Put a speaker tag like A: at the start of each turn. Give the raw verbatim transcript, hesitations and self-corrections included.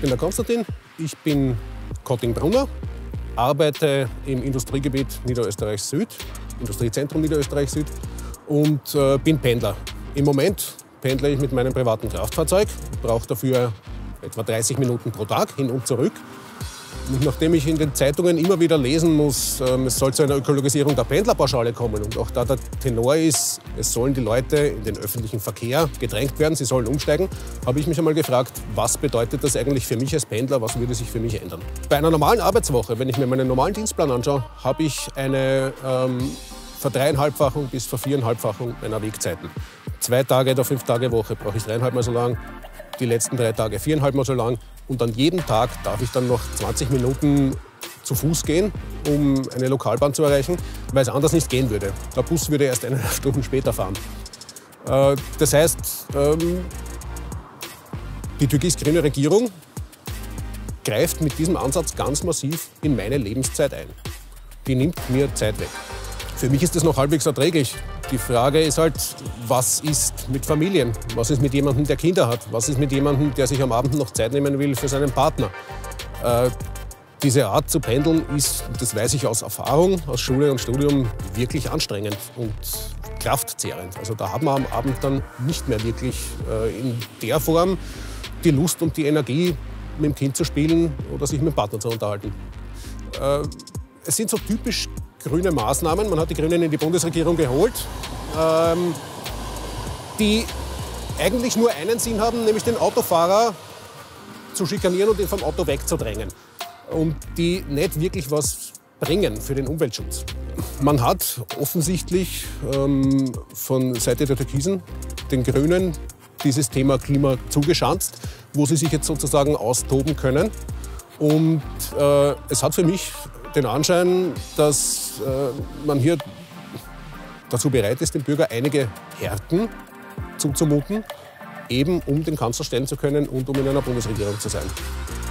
A: bin der Konstantin, ich bin Kottingbrunner, arbeite im Industriegebiet Niederösterreich Süd, Industriezentrum Niederösterreich Süd und äh, bin Pendler. Im Moment pendle ich mit meinem privaten Kraftfahrzeug, brauche dafür etwa dreißig Minuten pro Tag hin und zurück. Und nachdem ich in den Zeitungen immer wieder lesen muss, ähm, es soll zu einer Ökologisierung der Pendlerpauschale kommen und auch da der Tenor ist, es sollen die Leute in den öffentlichen Verkehr gedrängt werden, sie sollen umsteigen, habe ich mich einmal gefragt, was bedeutet das eigentlich für mich als Pendler, was würde sich für mich ändern? Bei einer normalen Arbeitswoche, wenn ich mir meinen normalen Dienstplan anschaue, habe ich eine ähm, Verdreieinhalbfachung bis Verviereinhalbfachung meiner Wegzeiten. Zwei Tage der Fünf-Tage-Woche brauche ich dreieinhalb Mal so lang, die letzten drei Tage viereinhalb Mal so lang. Und an jedem Tag darf ich dann noch zwanzig Minuten zu Fuß gehen, um eine Lokalbahn zu erreichen, weil es anders nicht gehen würde. Der Bus würde erst eineinhalb Stunden später fahren. Äh, das heißt, ähm, die türkis-grüne Regierung greift mit diesem Ansatz ganz massiv in meine Lebenszeit ein. Die nimmt mir Zeit weg. Für mich ist das noch halbwegs erträglich. Die Frage ist halt, was ist mit Familien? Was ist mit jemandem, der Kinder hat? Was ist mit jemandem, der sich am Abend noch Zeit nehmen will für seinen Partner? Äh, diese Art zu pendeln ist, das weiß ich aus Erfahrung, aus Schule und Studium, wirklich anstrengend und kraftzehrend. Also da hat man am Abend dann nicht mehr wirklich äh, in der Form die Lust und die Energie, mit dem Kind zu spielen oder sich mit dem Partner zu unterhalten. Äh, es sind so typisch grüne Maßnahmen, man hat die Grünen in die Bundesregierung geholt, ähm, die eigentlich nur einen Sinn haben, nämlich den Autofahrer zu schikanieren und ihn vom Auto wegzudrängen. Und die nicht wirklich was bringen für den Umweltschutz. Man hat offensichtlich ähm, von Seite der Türkisen den Grünen dieses Thema Klima zugeschanzt, wo sie sich jetzt sozusagen austoben können. Und äh, es hat für mich den Anschein, dass äh, man hier dazu bereit ist, dem Bürger einige Härten zuzumuten, eben um den Kanzler stellen zu können und um in einer Bundesregierung zu sein.